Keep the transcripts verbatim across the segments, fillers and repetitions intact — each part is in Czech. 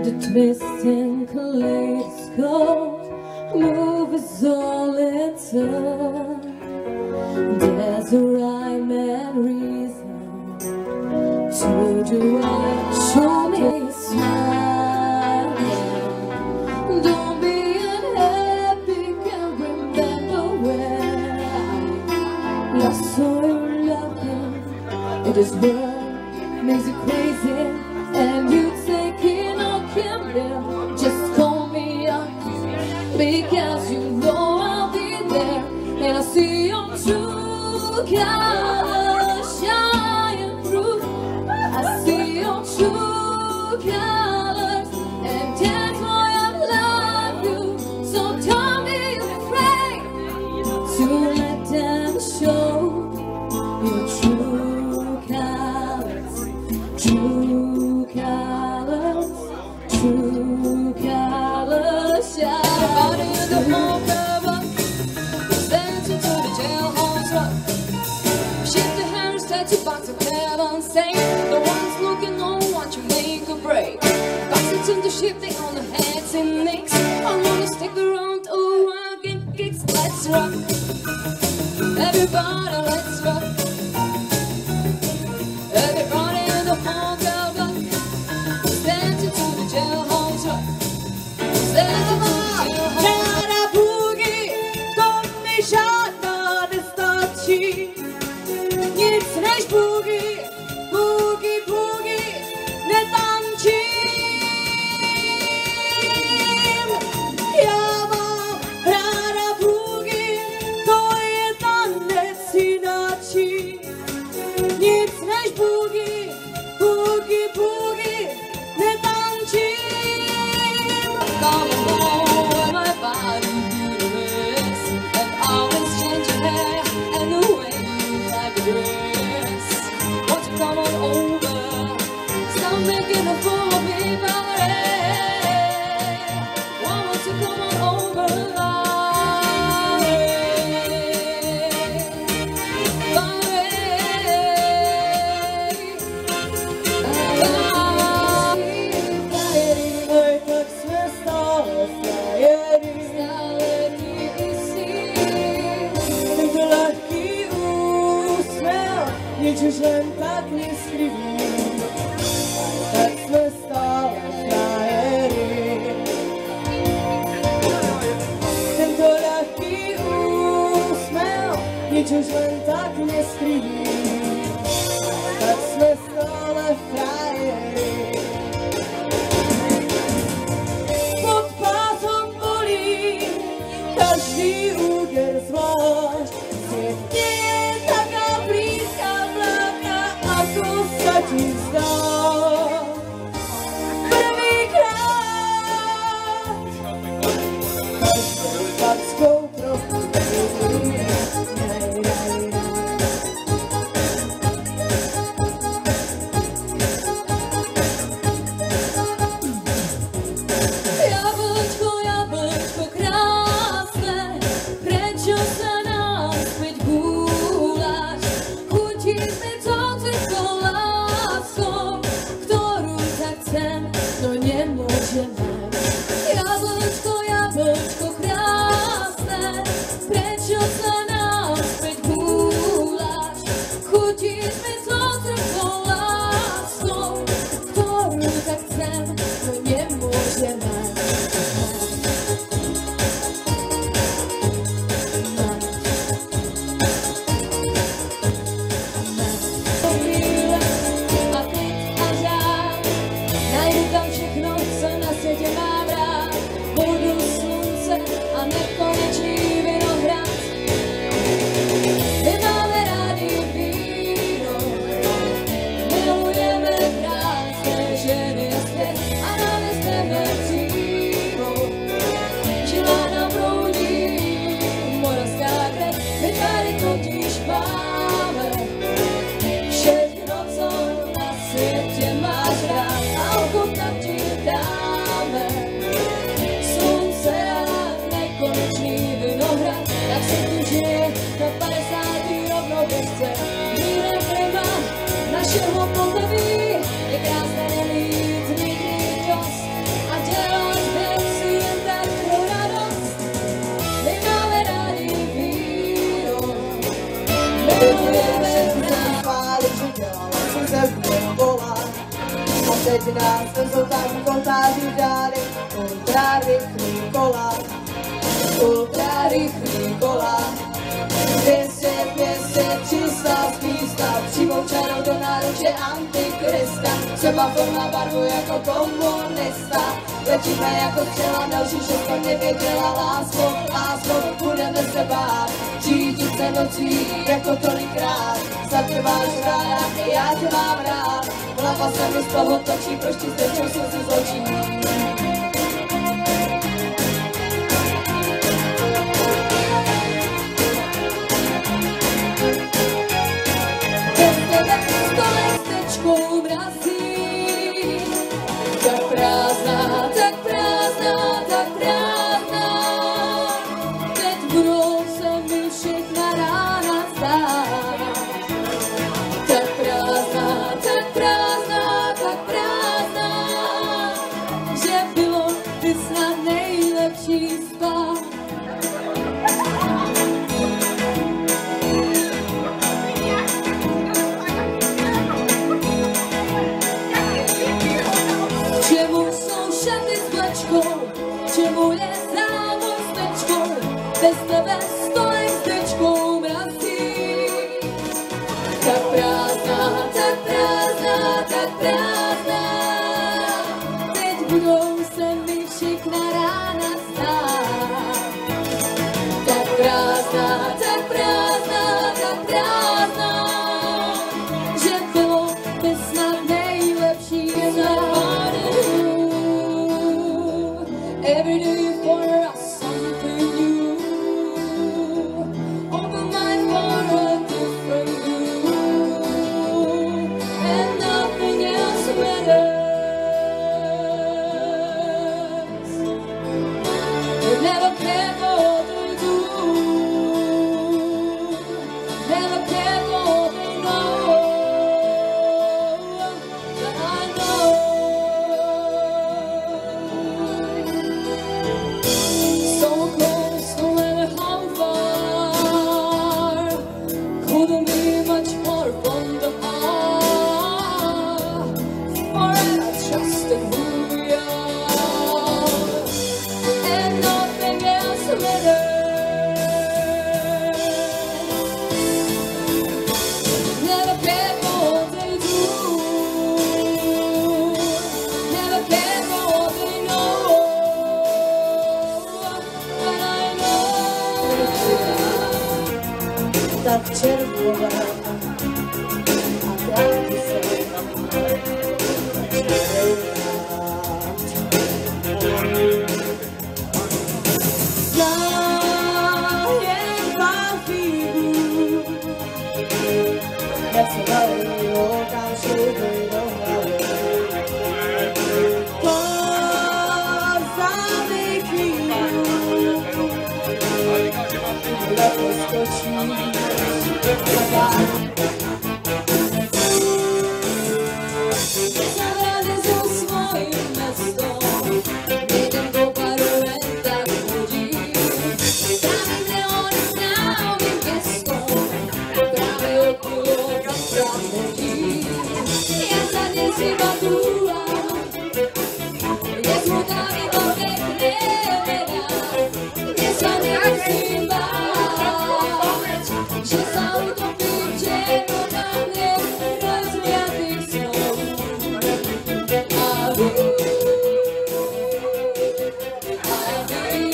The twisting kaleidoscope moves all it took. There's a rhyme and reason to do right. Show me a smile. Don't be unhappy, can't remember where I saw you laughing. It is what makes you crazy, and you taking all care. Just call me up, because you know I'll be there, and I see your true colors shine through. I see your true colors, and that's why I love you. So don't be afraid to let them show your true colors, true colors, true colors shine. Out in the whole cover, dancing to the jailhouse rock. Shift the hands, tattoo box of heaven, saying the ones looking on what you make or break. Boxes in the ship, they on the heads and necks. I wanna stick around, oh, I get kicks. Let's rock, everybody, let's rock. Everybody in the whole cover, dancing to the jailhouse rock. Dancing to the Rada bugi, to mi żadna nie starczy. Nic než bugi, bugi, bugi, nie tańczym. Ja mam rada bugi, to je tanec inaczej. Nic než bugi, bugi, bugi, nie tańczym. Come on, my body beautiful, and always change your hair and the way you like a dress. Won't you come on over? Stop making a fool of me, Valerie. Why won't you come on over, Valerie? Valerie. Oj, tak jsme stále frajeri. Tento lehký úsměv, nic už len tak neskryví. Tak jsme stále frajeri. Tento lehký úsměv, nic už len tak neskryví. Tak jsme stále frajeri. Pod pásem bolí každý úder zvlášť. Svět je taká blízká vláka, ako sa ti zdá. Prvýkrát každou fackou trochu vidím. Jablčko, jablčko krásne, prečo sa nám späť gúľaš? Chutíš mi to tvoju láskou, ktorú tak chcem, no nemôžeme. Jablčko, jablčko krásne, prečo sa nám späť gúľaš? Chutíš mi to tvoju láskou, ktorú tak chcem, no nemôžeme. A teď a žár, najdu tam všechno, co na světě mám rád. Teď nás vezou tam kotáři dáry, ultra rychlý kola, ultra rychlý kola. dvě stě, dvě stě, tři sta, spísta, přímou čarou do náruče Antikrista. Třeba forma barvu jako komunista, letíme jako střela, další šest nevěděla láskou, láskou, budeme se bát, řídit se nocí jako tolikrát, zatrváš ráda, i já tě mám rád, hlava se mi z toho točí, proč ti stečou slzy z očí. Tak prázdná, tak prázdná, tak prázdná, teď budou se mi všechna rána zdát. Tak prázdná, tak prázdná, tak prázdná, že bylo by snad nejlepší spát. Čemu je závod s tečkou, bez tebe stojím s tečkou mrazí. Tak prázdná, tak prázdná, tak prázdná, teď budou se mi všechna rána stát. Tak prázdná, tak prázdná, tak prázdná, že bylo by snad nejlepší spát. Every day for us something new. Open mind for a different view, and nothing else matters. We never care for what they do, never care for what they know. But I know. Couldn't be much more from the heart, forever trusting who we are, and nothing else matters. Never care for what they do, never care for what they know, but I know. Tak červová a krátky se zájem má fígu, jak se nalejí okám šoupej do hlavy. To zámy chvíli lepo skočí. Zavradezu svojím mestom, nejdem do baru, jen tak chodím. Právě neony známým gestom, právě okolo vrát hodí. Já za ně si badůám, jak mu tam iba pekne vedá, mě sa nemusím bát, že sa utopím černodáne rozviatých snov. A vy, a vy,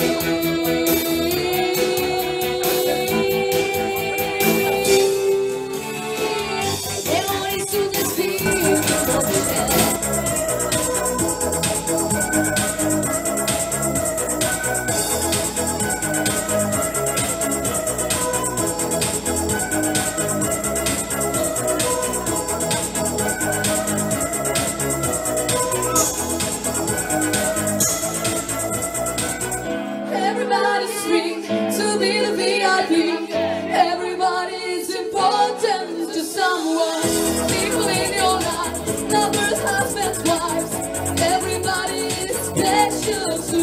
demoni sú dnes výborné. Everybody's free to be the V I P. Everybody is important to someone. People in your life, lovers, husbands, wives. Everybody is special.